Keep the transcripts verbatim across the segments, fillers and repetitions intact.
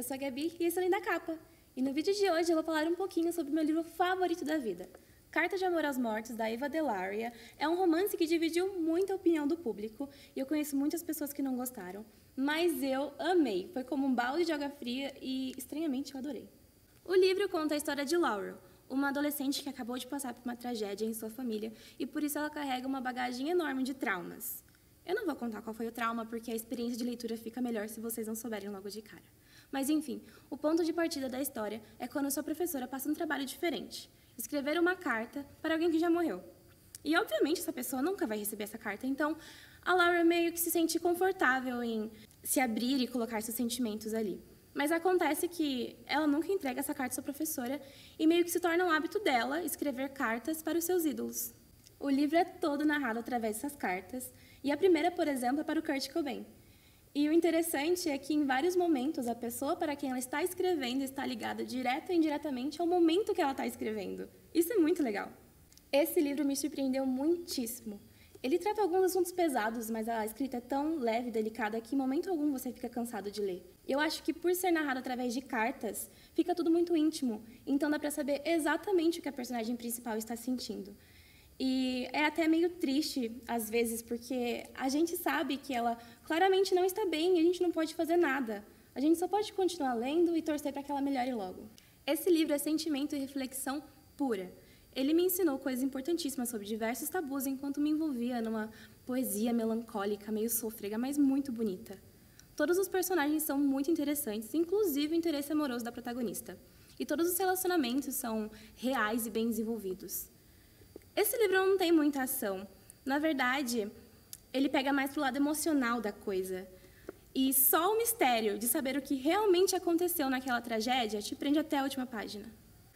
sou a Gabi e esse é o Linda Capa. E no vídeo de hoje eu vou falar um pouquinho sobre o meu livro favorito da vida. Carta de Amor aos Mortos, da Eva Dellaria. É um romance que dividiu muita opinião do público e eu conheço muitas pessoas que não gostaram, mas eu amei. Foi como um balde de água fria e, estranhamente, eu adorei. O livro conta a história de Laurel, uma adolescente que acabou de passar por uma tragédia em sua família e por isso ela carrega uma bagagem enorme de traumas. Eu não vou contar qual foi o trauma, porque a experiência de leitura fica melhor se vocês não souberem logo de cara. Mas, enfim, o ponto de partida da história é quando sua professora passa um trabalho diferente. Escrever uma carta para alguém que já morreu. E, obviamente, essa pessoa nunca vai receber essa carta, então a Laura meio que se sente confortável em se abrir e colocar seus sentimentos ali. Mas acontece que ela nunca entrega essa carta à sua professora e meio que se torna um hábito dela escrever cartas para os seus ídolos. O livro é todo narrado através dessas cartas, e a primeira, por exemplo, é para o Kurt Cobain. E o interessante é que, em vários momentos, a pessoa para quem ela está escrevendo está ligada direta ou indiretamente ao momento que ela está escrevendo. Isso é muito legal. Esse livro me surpreendeu muitíssimo. Ele trata alguns assuntos pesados, mas a escrita é tão leve e delicada que, em momento algum, você fica cansado de ler. Eu acho que, por ser narrado através de cartas, fica tudo muito íntimo, então dá para saber exatamente o que a personagem principal está sentindo. E é até meio triste, às vezes, porque a gente sabe que ela claramente não está bem e a gente não pode fazer nada. A gente só pode continuar lendo e torcer para que ela melhore logo. Esse livro é sentimento e reflexão pura. Ele me ensinou coisas importantíssimas sobre diversos tabus enquanto me envolvia numa poesia melancólica, meio sôfrega, mas muito bonita. Todos os personagens são muito interessantes, inclusive o interesse amoroso da protagonista. E todos os relacionamentos são reais e bem desenvolvidos. Esse livro não tem muita ação. Na verdade, ele pega mais pro lado emocional da coisa. E só o mistério de saber o que realmente aconteceu naquela tragédia te prende até a última página.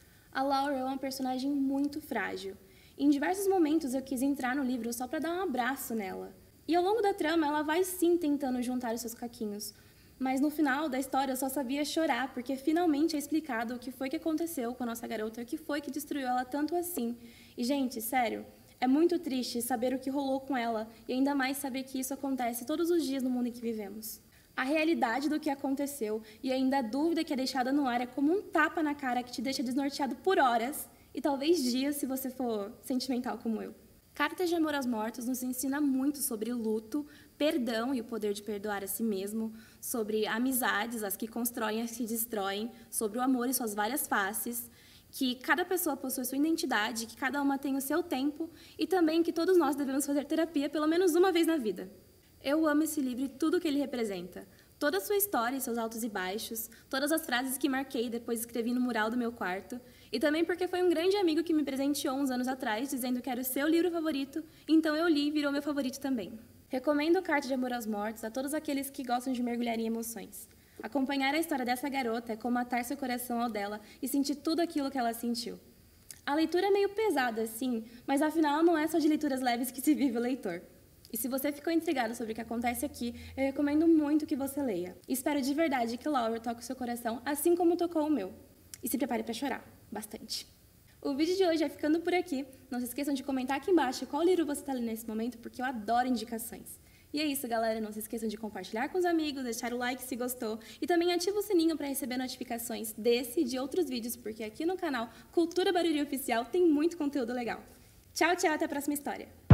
A Laurel é uma personagem muito frágil. Em diversos momentos eu quis entrar no livro só para dar um abraço nela. E ao longo da trama ela vai sim tentando juntar os seus caquinhos. Mas no final da história eu só sabia chorar, porque finalmente é explicado o que foi que aconteceu com a nossa garota, o que foi que destruiu ela tanto assim. E, gente, sério, é muito triste saber o que rolou com ela, e ainda mais saber que isso acontece todos os dias no mundo em que vivemos. A realidade do que aconteceu e ainda a dúvida que é deixada no ar é como um tapa na cara que te deixa desnorteado por horas, e talvez dias se você for sentimental como eu. Cartas de Amor aos Mortos nos ensina muito sobre luto, perdão e o poder de perdoar a si mesmo, sobre amizades, as que constroem e as que destroem, sobre o amor e suas várias faces, que cada pessoa possui sua identidade, que cada uma tem o seu tempo e também que todos nós devemos fazer terapia pelo menos uma vez na vida. Eu amo esse livro e tudo o que ele representa. Toda a sua história e seus altos e baixos, todas as frases que marquei e depois escrevi no mural do meu quarto, e também porque foi um grande amigo que me presenteou uns anos atrás, dizendo que era o seu livro favorito, então eu li e virou meu favorito também. Recomendo Carta de Amor aos Mortos a todos aqueles que gostam de mergulhar em emoções. Acompanhar a história dessa garota é como atar seu coração ao dela e sentir tudo aquilo que ela sentiu. A leitura é meio pesada, sim, mas afinal não é só de leituras leves que se vive o leitor. E se você ficou intrigado sobre o que acontece aqui, eu recomendo muito que você leia. Espero de verdade que Laura toque o seu coração, assim como tocou o meu. E se prepare para chorar, bastante. O vídeo de hoje vai ficando por aqui. Não se esqueçam de comentar aqui embaixo qual livro você está lendo nesse momento, porque eu adoro indicações. E é isso, galera. Não se esqueçam de compartilhar com os amigos, deixar o like se gostou e também ativa o sininho para receber notificações desse e de outros vídeos, porque aqui no canal Cultura Barueri Oficial tem muito conteúdo legal. Tchau, tchau, até a próxima história.